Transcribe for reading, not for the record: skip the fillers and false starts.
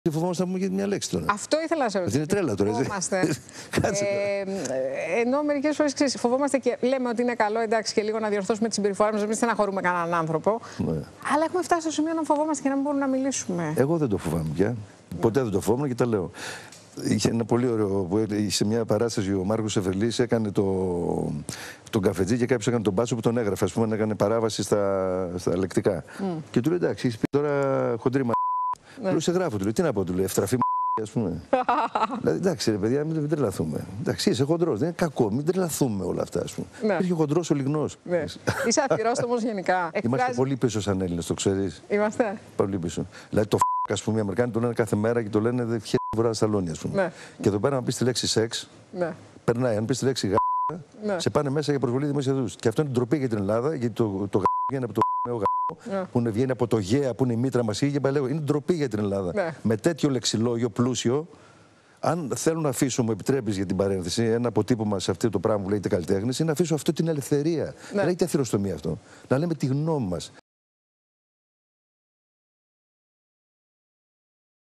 Φοβόμαστε να πούμε μια λέξη τώρα. Αυτό ήθελα να σε ρωτήσω. Είναι τρέλα τώρα. Ενώ μερικές φορές φοβόμαστε και λέμε ότι είναι καλό, εντάξει, και λίγο να διορθώσουμε τη συμπεριφορά μας, μην στεναχωρούμε κανέναν άνθρωπο. Ναι. Αλλά έχουμε φτάσει στο σημείο να φοβόμαστε και να μην μπορούμε να μιλήσουμε. Εγώ δεν το φοβάμαι πια. Ποτέ δεν το φοβόμουν και τα λέω. Είχε ένα πολύ ωραίο που σε μια παράσταση ο Μάρκος Εφελής έκανε τον καφετζή και κάποιος έκανε τον μπάτσο που τον έγραφε. Ας πούμε, έκανε παράβαση στα λεκτικά. Και του λέει εντάξει, είσαι τώρα χοντρή μα. Ναι. Του σε γράφω, του λέει τι να πω, του λέει ευτραφή ας πούμε. Δηλαδή εντάξει ρε παιδιά, μην τρελαθούμε. Εντάξει, είσαι χοντρός, δεν είναι κακό, μην τρελαθούμε όλα αυτά. Ας πούμε. Ναι. Είσαι χοντρός ο λιγνός. Ναι. Είσαι αφιερόστομος γενικά. Είμαστε πολύ πίσω σαν Έλληνες, το ξέρεις. Είμαστε. Πολύ πίσω. Δηλαδή το ας πούμε, οι Αμερικάνοι το λένε κάθε μέρα και το λένε ευχέ βορρά σαλόνι, ας πούμε. Ναι. Και εδώ πέρα, αν πει τη λέξη σεξ, ναι, περνάει. Αν πει τη λέξη ναι, σε πάνε μέσα για προσβολή δημοσιοδούς. Και αυτό είναι ντροπή για την Ελλάδα, γιατί το βγαίνει από το ναι, που βγαίνει από το γέα, που είναι η μήτρα μας, και παλαιό. Είναι ντροπή για την Ελλάδα. Ναι. Με τέτοιο λεξιλόγιο πλούσιο, αν θέλω να αφήσω, μου επιτρέπεις για την παρένθεση, ένα αποτύπωμα σε αυτό το πράγμα που λέγεται καλλιτέχνης, είναι να αφήσω αυτό την ελευθερία. Ναι. Δεν λέγεται αθυροστομία αυτό. Να λέμε τη γνώμη μας.